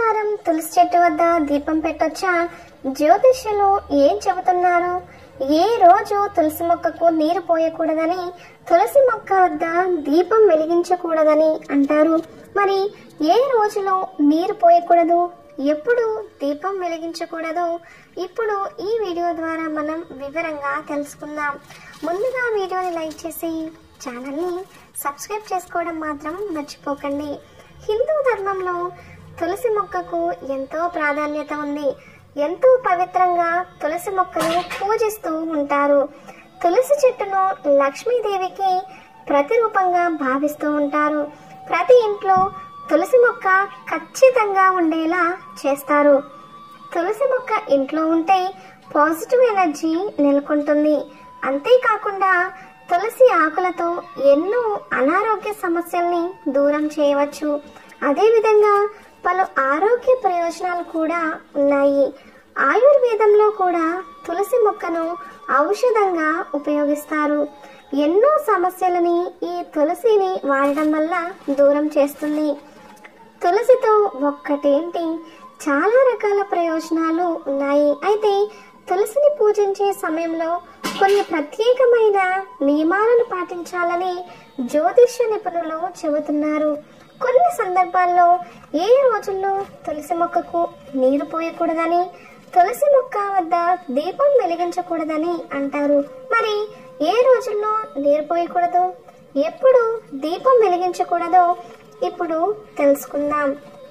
ఆదివారం తులసి చెట్టు వద్ద దీపం పెట్టొచ్చా? జ్యోతిష్యులు ఏం చెబుతున్నారు? ఏ రోజు తులసి మొక్కకు నీరు పోయకూడదని, తులసి మొక్క వద్ద దీపం వెలిగించకూడదని అంటారు. మరి ఏ రోజులో నీరు పోయకూడదు, ఎప్పుడు దీపం వెలిగించకూడదు, ఇప్పుడు ఈ వీడియో ద్వారా మనం వివరంగా తెలుసుకుందాం. ముందుగా వీడియోని లైక్ చేసి ఛానల్ని సబ్స్క్రైబ్ చేసుకోవడం మాత్రం మర్చిపోకండి. హిందూ ధర్మంలో తులసి మొక్కకు ఎంతో ప్రాధాన్యత ఉంది. ఎంతో పవిత్రంగా తులసి మొక్కను పూజిస్తూ ఉంటారు. తులసి చెట్టును లక్ష్మీదేవికి ప్రతిరూపంగా భావిస్తూ ఉంటారు. ప్రతి ఇంట్లో తులసి మొక్క ఖచ్చితంగా ఉండేలా చేస్తారు. తులసి మొక్క ఇంట్లో ఉంటే పాజిటివ్ ఎనర్జీ నెలకొంటుంది. అంతేకాకుండా తులసి ఆకులతో ఎన్నో అనారోగ్య సమస్యల్ని దూరం చేయవచ్చు. అదేవిధంగా పలు ఆరోగ్య ప్రయోజనాలు కూడా ఉన్నాయి. ఆయుర్వేదంలో కూడా తులసి మొక్కను ఔషధంగా ఉపయోగిస్తారు. ఎన్నో సమస్యలని ఈ తులసిని వాడడం వల్ల దూరం చేస్తుంది. తులసితో ఒక్కటేంటి, చాలా రకాల ప్రయోజనాలు ఉన్నాయి. అయితే తులసిని పూజించే సమయంలో కొన్ని ప్రత్యేకమైన నియమాలను పాటించాలని జ్యోతిష్య నిపుణులు చెబుతున్నారు. కొన్ని సందర్భాల్లో ఏ రోజుల్లో తులసి మొక్కకు నీరు పోయకూడదని, తులసి మొక్క వద్ద దీపం వెలిగించకూడదని అంటారు. మరి ఏ రోజుల్లో నీరు పోయకూడదు, ఎప్పుడు దీపం వెలిగించకూడదో ఇప్పుడు తెలుసుకుందాం.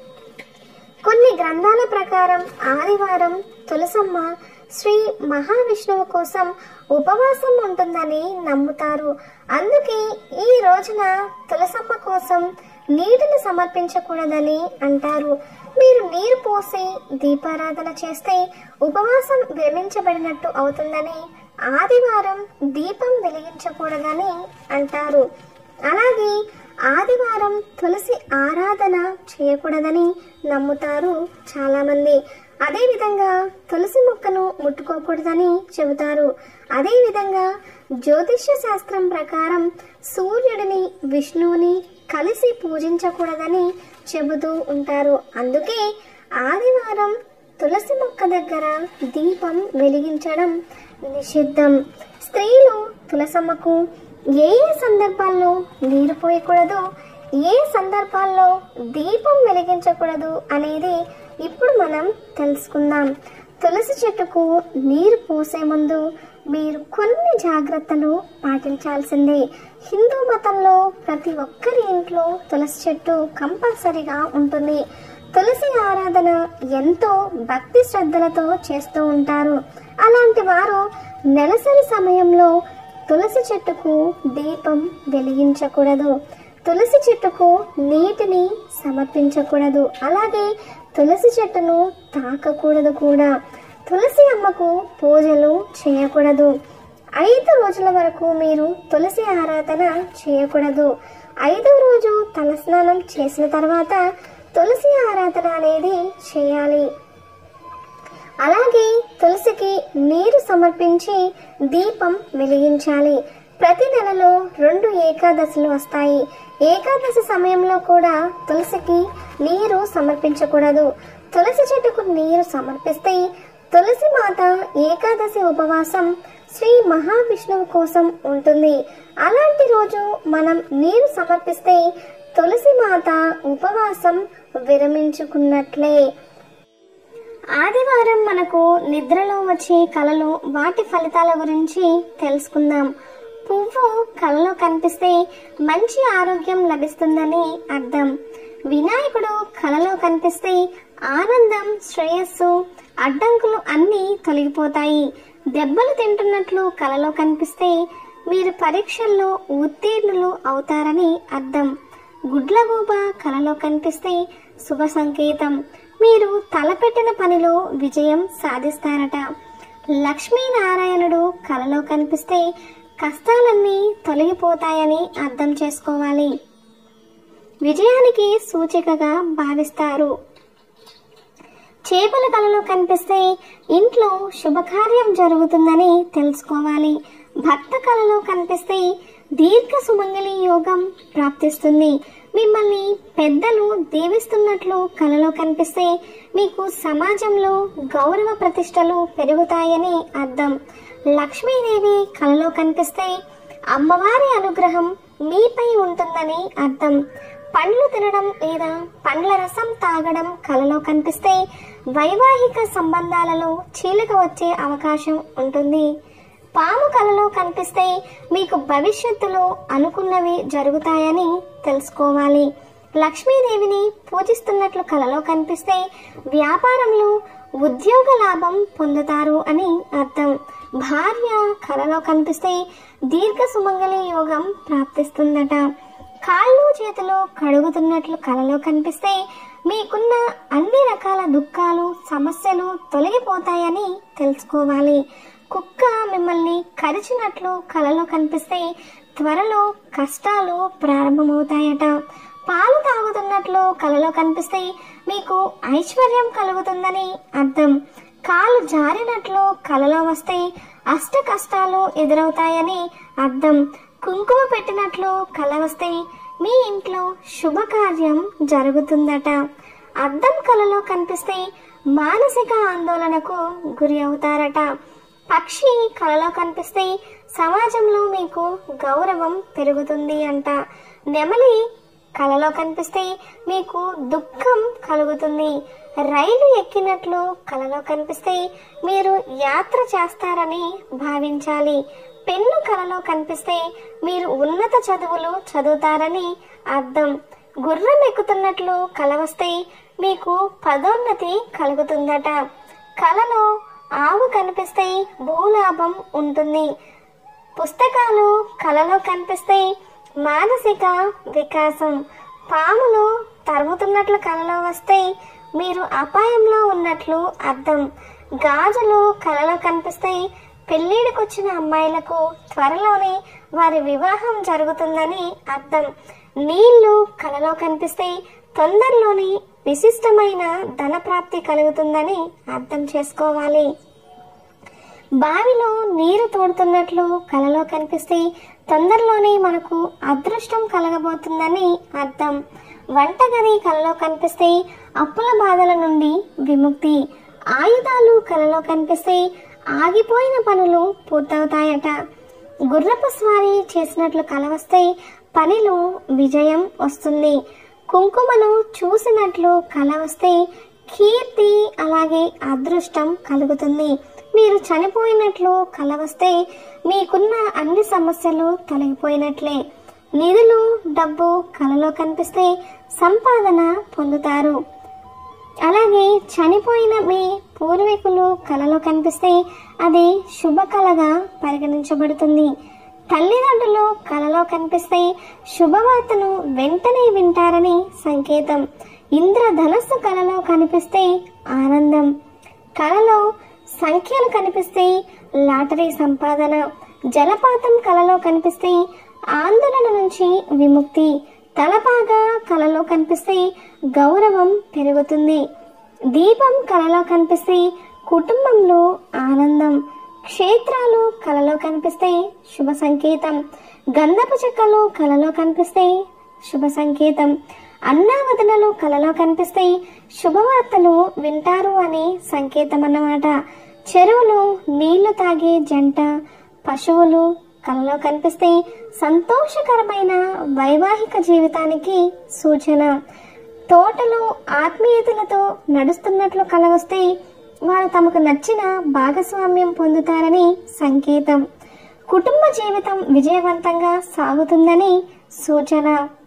కొన్ని గ్రంథాల ప్రకారం ఆదివారం తులసమ్మ శ్రీ మహావిష్ణువు కోసం ఉపవాసం ఉంటుందని నమ్ముతారు. అందుకే ఈ రోజున తులసమ్మ కోసం నీటిని సమర్పించకూడదని అంటారు. మీరు నీరు పోసి దీపారాధన చేస్తే ఉపవాసం విరమించబడినట్టు అవుతుందని, ఆదివారం దీపం వెలిగించకూడదని అంటారు. అలాగే ఆదివారం తులసి ఆరాధన చేయకూడదని నమ్ముతారు చాలామంది. అదేవిధంగా తులసి మొక్కను ముట్టుకోకూడదని చెబుతారు. అదేవిధంగా జ్యోతిష్య శాస్త్రం ప్రకారం సూర్యుడిని విష్ణువుని కలిసి పూజించకూడదని చెబుతూ ఉంటారు. అందుకే ఆదివారం తులసి మొక్క దగ్గర దీపం వెలిగించడం నిషిద్ధం. స్త్రీలు తులసమ్మకు ఏ సందర్భాల్లో నీరు పోయకూడదు, ఏ సందర్భాల్లో దీపం వెలిగించకూడదు అనేది ఇప్పుడు మనం తెలుసుకుందాం. తులసి చెట్టుకు నీరు పోసే ముందు మీరు కొన్ని జాగ్రత్తలు పాటించాల్సిందే. హిందూ మతంలో ప్రతి ఒక్కరి ఇంట్లో తులసి చెట్టు కంపల్సరీగా ఉంటుంది. తులసి ఆరాధన ఎంతో భక్తి శ్రద్ధలతో చేస్తూ ఉంటారు. అలాంటి వారు నెలసరి సమయంలో తులసి చెట్టుకు దీపం వెలిగించకూడదు, తులసి చెట్టుకు నీటిని సమర్పించకూడదు, అలాగే తులసి చెట్టును తాకకూడదు కూడా. తులసి అమ్మకు పూజలు చేయకూడదు. 5 రోజుల వరకు మీరు తులసి ఆరాధన చేయకూడదు. 5వ రోజు తలస్నానం చేసిన తర్వాత తులసి ఆరాధన అనేది చేయాలి. అలాగే తులసికి నీరు సమర్పించి దీపం వెలిగించాలి. ప్రతి నెలలో 2 ఏకాదశులు వస్తాయి. ఏకాదశి సమయంలో కూడా తులసికి నీరు సమర్పించకూడదు. తులసి చెట్టుకు నీరు సమర్పిస్తే తులసి మాత ఏకాదశి ఉపవాసం శ్రీ మహావిష్ణువు కోసం ఉంటుంది. అలాంటి రోజు మనం నీరు సమర్పిస్తే తులసి మాత ఉపవాసం విరమించుకున్నట్లే. ఆదివారం మనకు నిద్రలో వచ్చే కలలు, వాటి ఫలితాల గురించి తెలుసుకుందాం. పువ్వు కలలో కనిపిస్తే మంచి ఆరోగ్యం లభిస్తుందని అర్థం. వినాయకుడు కలలో కనిపిస్తే ఆనందం, శ్రేయస్సు, అడ్డంకులు అన్నీ తొలగిపోతాయి. దెబ్బలు తింటున్నట్లు కలలో కనిపిస్తే మీరు పరీక్షల్లో ఉత్తీర్ణులు అవుతారని అర్థం. గుడ్లగూబ కలలో కనిపిస్తే శుభ సంకేతం. మీరు తలపెట్టిన పనిలో విజయం సాధిస్తారట. లక్ష్మీనారాయణుడు కలలో కనిపిస్తే కష్టాలన్నీ తొలగిపోతాయని అర్థం చేసుకోవాలి. విజయానికి సూచికగా భావిస్తారు. చేపల కలలో కనిపిస్తే ఇంట్లో శుభకార్యం జరుగుతుందని తెలుసుకోవాలి. భర్త కలలో కనిపిస్తే దీర్ఘ సుమంగళి యోగం ప్రాప్తిస్తుంది. మిమ్మల్ని పెద్దలు దీవిస్తున్నట్లు కలలో కనిపిస్తే మీకు సమాజంలో గౌరవ ప్రతిష్టలు పెరుగుతాయని అర్థం. లక్ష్మీదేవి కలలో కనిపిస్తే అమ్మవారి అనుగ్రహం మీపై ఉంటుందని అర్థం. పండ్లు తినడం లేదా పండ్ల రసం తాగడం కలలో కనిపిస్తే వైవాహిక సంబంధాలలో చీలిక వచ్చే అవకాశం ఉంటుంది. పాము కలలో కనిపిస్తే మీకు భవిష్యత్తులో అనుకున్నవి జరుగుతాయని తెలుసుకోవాలి. లక్ష్మీదేవిని పూజిస్తున్నట్లు కలలో కనిపిస్తే వ్యాపారంలో ఉద్యోగ లాభం పొందుతారు అని అర్థం. భార్య కలలో కనిపిస్తే దీర్ఘ సుమంగళి యోగం ప్రాప్తిస్తుందట. కాళ్ళు చేతులు కడుగుతున్నట్లు కలలో కనిపిస్తే మీకున్న అన్ని రకాల దుఃఖాలు సమస్యలు తొలగిపోతాయని తెలుసుకోవాలి. కుక్క మిమ్మల్ని కరిచినట్లు కలలో కనిపిస్తే త్వరలో కష్టాలు ప్రారంభమవుతాయట. పాలు తాగుతున్నట్లు కలలో కనిపిస్తే మీకు ఐశ్వర్యం కలుగుతుందని అర్థం. కాలు జారినట్లు కలలో వస్తే అష్ట కష్టాలు ఎదురవుతాయని అర్థం. కుంకుమ పెట్టినట్లు కల వస్తే మీ ఇంట్లో శుభకార్యం జరుగుతుందట. అద్దం కలలో కనిపిస్తే మానసిక ఆందోళనకు గురి అవుతారట. పక్షి కలలో కనిపిస్తే సమాజంలో మీకు గౌరవం పెరుగుతుంది అంట. నెమలి కలలో కనిపిస్తే మీకు దుఃఖం కలుగుతుంది. రైలు ఎక్కినట్లు కలలో కనిపిస్తే మీరు యాత్ర చేస్తారని భావించాలి. పెన్ను కలలో కనిపిస్తే మీరు ఉన్నత చదువులు చదువుతారని అర్థం. గుర్రం ఎక్కుతున్నట్లు కల వస్తే మీకు పదోన్నతి కలుగుతుందట. కలలో ఆవు కనిపిస్తే భూలాభం ఉంటుంది. పుస్తకాలు కలలో కనిపిస్తే మానసిక వికాసం. పాములు తరుముతున్నట్లు కలలో వస్తే మీరు అపాయంలో ఉన్నట్లు అర్థం. గాజులు కలలో కనిపిస్తే పెళ్లిడికొచ్చిన అమ్మాయిలకు త్వరలోనే వారి వివాహం జరుగుతుందని అర్థం. నీళ్లు కలలో కనిపిస్తే తొందరలోనే విశిష్టమైన ధన ప్రాప్తి కలుగుతుందని అర్థం చేసుకోవాలి. బావిలో నీరు తోడుతున్నట్లు కలలో కనిపిస్తే తొందరలోనే మనకు అదృష్టం కలగబోతుందని అర్థం. వంటగది కలలో కనిపిస్తే అప్పుల బాధల నుండి విముక్తి. ఆయుధాలు కలలో కనిపిస్తే ఆగిపోయిన పనులు పూర్తవుతాయట. గుర్రపు స్వారీ చేసినట్లు కల వస్తే పనిలో విజయం వస్తుంది. కుంకుమను చూసినట్లు కల వస్తే కీర్తి అలాగే అదృష్టం కలుగుతుంది. మీరు చనిపోయినట్లు కల వస్తే మీకున్న అన్ని సమస్యలు తొలగిపోయినట్లే. నిధులు డబ్బు కలలో కనిపిస్తే సంపాదన పొందుతారు. అలాగే చనిపోయిన మీ పూర్వీకులు కలలో కనిపిస్తే అది శుభకళగా పరిగణించబడుతుంది. తల్లిదండ్రులు కలలో కనిపిస్తే శుభవార్తను వెంటనే వింటారని సంకేతం. ఇంద్రధనస్సు కలలో కనిపిస్తే ఆనందం. కలలో సంఖ్యలు కనిపిస్తే లాటరీ సంపాదన. జలపాతం కలలో కనిపిస్తే ఆందోళన నుంచి విముక్తి. తలపాగా కలలో కనిపిస్తే గౌరవం పెరుగుతుంది. దీపం కలలో కనిపిస్తే కుటుంబంలో ఆనందం. క్షేత్రాలు కలలో కనిపిస్తే శుభ సంకేతం. గంధపు చెక్కలు కలలో కనిపిస్తే శుభ సంకేతం. అన్నావదనలు కలలో కనిపిస్తే శుభవార్తలు వింటారు అని సంకేతం అన్నమాట. చెరువులు నీళ్లు తాగే జంట పశువులు కలలో కనిపిస్తే సంతోషకరమైన వైవాహిక జీవితానికి సూచన. తోటలో ఆత్మీయతలతో నడుస్తున్నట్లు కల వస్తే వారు తమకు నచ్చిన భాగస్వామ్యం పొందుతారని సంకేతం. కుటుంబ జీవితం విజయవంతంగా సాగుతుందని సూచన.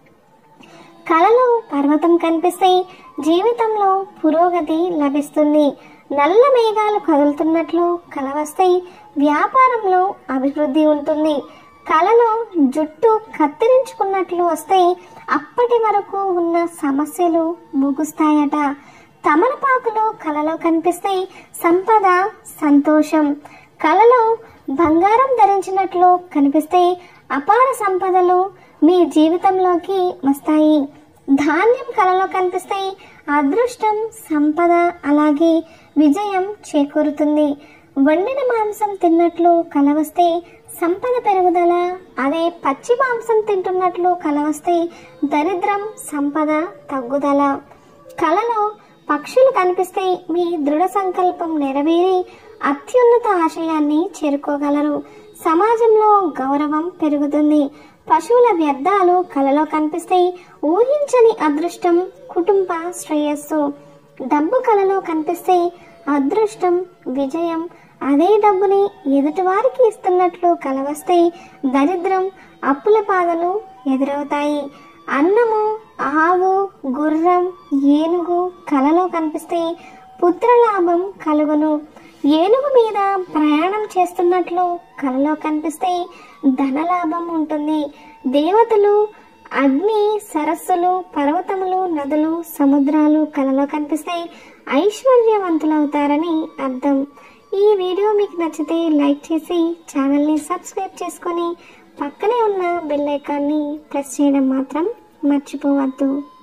కలలో పర్వతం కనిపిస్తే జీవితంలో పురోగతి లభిస్తుంది. నల్ల మేఘాలు కదులుతున్నట్లు కల వస్తే వ్యాపారంలో అభివృద్ధి ఉంటుంది. కలలో జుట్టు కత్తిరించుకున్నట్లు వస్తే అప్పటి వరకు ఉన్న సమస్యలు ముగుస్తాయట. తమలపాకులు కలలో కనిపిస్తే సంపద సంతోషం. కలలో బంగారం ధరించినట్లు కనిపిస్తే అపార సంపదలు మీ జీవితంలోకి వస్తాయి. ధాన్యం కలలో కనిపిస్తే అదృష్టం సంపద అలాగే విజయం చేకూరుతుంది. వండిన మాంసం తిన్నట్లు కల వస్తే సంపద పెరుగుదల. అదే పచ్చి మాంసం తింటున్నట్లు కల వస్తే దరిద్రం, సంపద తగ్గుదల. కలలో పక్షులు కనిపిస్తే మీ దృఢ సంకల్పం నెరవేరి అత్యున్నత ఆశయాన్ని చేరుకోగలరు. సమాజంలో గౌరవం పెరుగుతుంది. పశువుల వ్యర్థాలు కలలో కనిపిస్తే ఊహించని అదృష్టం, కుటుంబ శ్రేయస్సు. డబ్బు కలలో కనిపిస్తే అదృష్టం, విజయం. అదే డబ్బుని ఎదుటివారికి ఇస్తున్నట్లు కల వస్తే దరిద్రం, అప్పుల బాధలు ఎదురవుతాయి. అన్నము, ఆవు, గుర్రం, ఏనుగు కలలో కనిపిస్తే పుత్రలాభం కలుగును. ఏనుగు మీద ప్రయాణం చేస్తున్నట్లు కలలో కనిపిస్తే ధనలాభం ఉంటుంది. దేవతలు, అగ్ని, సరస్సులు, పర్వతములు, నదులు, సముద్రాలు కలలో కనిపిస్తే ఐశ్వర్యవంతులవుతారని అర్థం. ఈ వీడియో మీకు నచ్చితే లైక్ చేసి ఛానల్ని సబ్స్క్రైబ్ చేసుకొని పక్కనే ఉన్న బెల్ ఐకాన్ని ప్రెస్ చేయడం మాత్రం మర్చిపోవద్దు.